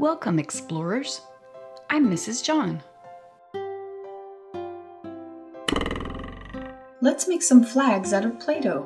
Welcome, explorers. I'm Mrs. John. Let's make some flags out of Play-Doh.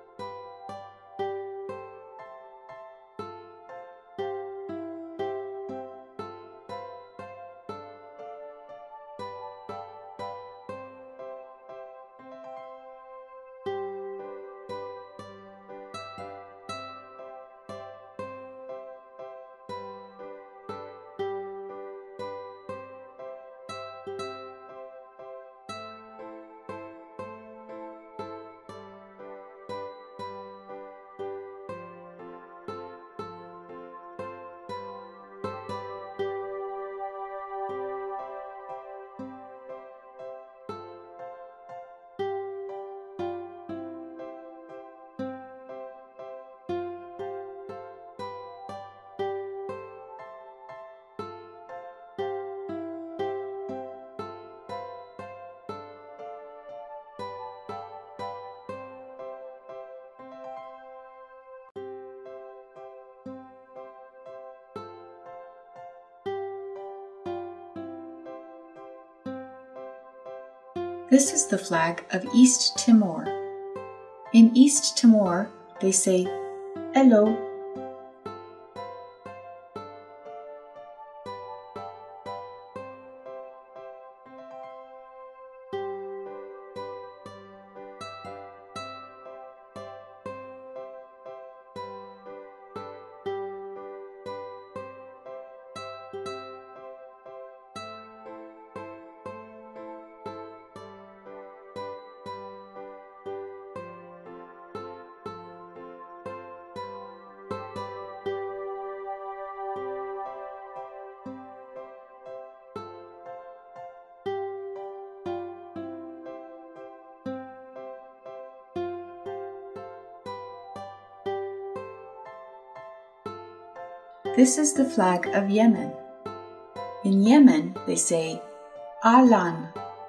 This is the flag of East Timor. In East Timor, they say, "Hello." This is the flag of Yemen. In Yemen, they say, "Ahlan."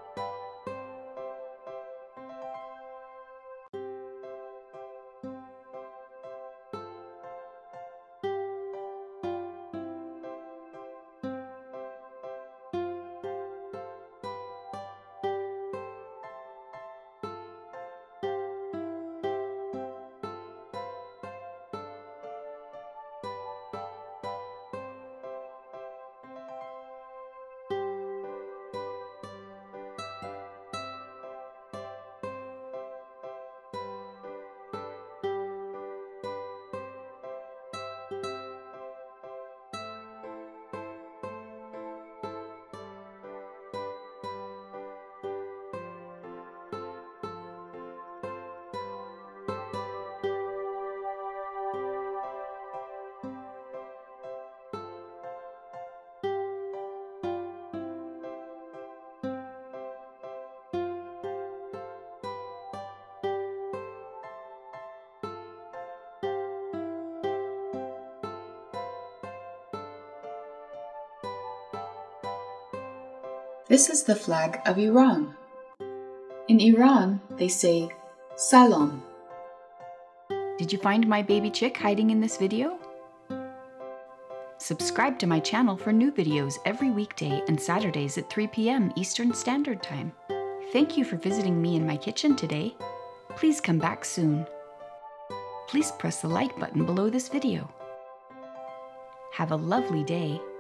This is the flag of Iran. In Iran, they say, "Salam." Did you find my baby chick hiding in this video? Subscribe to my channel for new videos every weekday and Saturdays at 3 p.m. Eastern Standard Time. Thank you for visiting me in my kitchen today. Please come back soon. Please press the like button below this video. Have a lovely day.